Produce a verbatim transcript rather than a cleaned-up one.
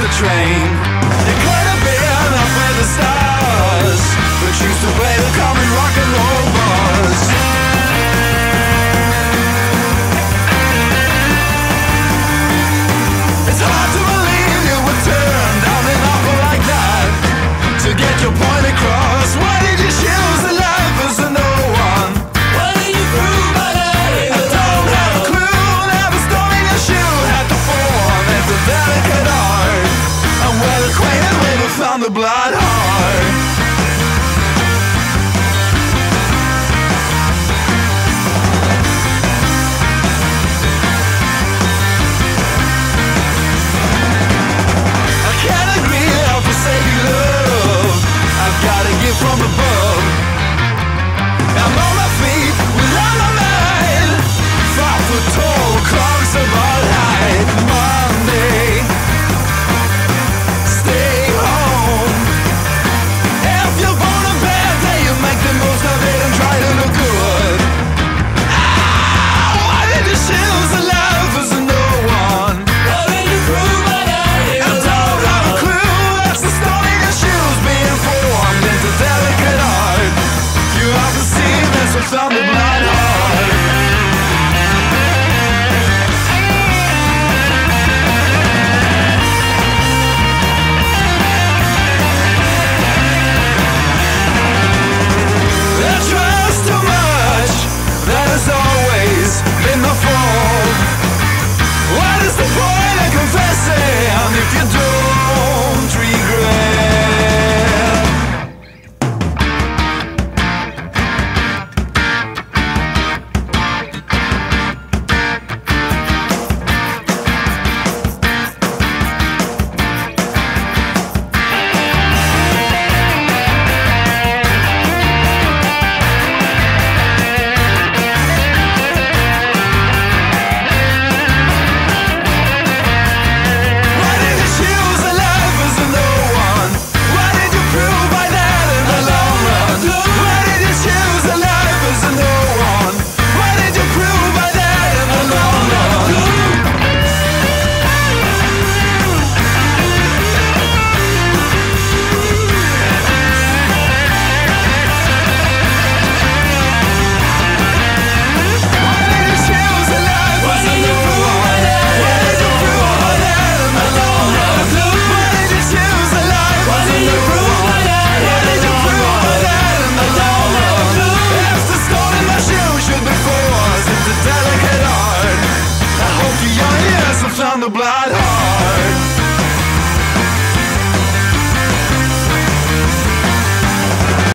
the train. You could have been up with the stars, but choose to play the common rock and roll bars. It's hard to believe you would turn down an offer like that to get your point across. Why did you choose the life as a no one? Why did you prove by that? I don't have a clue. Never story your shoe had to form. It's a delicate art. I'm well acquainted with who found the blood heart. I can't agree how forsaken love I've gotta give from above. I'm on my feet without my mind. Five foot tall, clogs about height. Monday, stay home. If you're born a bad day, you make the most of it and try to look good. Ah, why did you choose the life as a no one? Why did you prove my name? I don't have a clue. That's the stone in your shoes being formed into delicate art. You haven't seen this without the blood heart. I trust too much. That has always been my fault. What is the point of confessing if you don't regret? Why did you choose a life as a no one? Why did you prove by that in the long run? Why did you choose a life as a no one? Why did you prove by that in the long run? Why did you choose a life as a no one? Why did you prove by that in the long run? Why did you choose a life as a no one? Why did you prove by that in the long run? If the stone in my shoe should be forced into delicate art, I hope your young years have found the blood heart.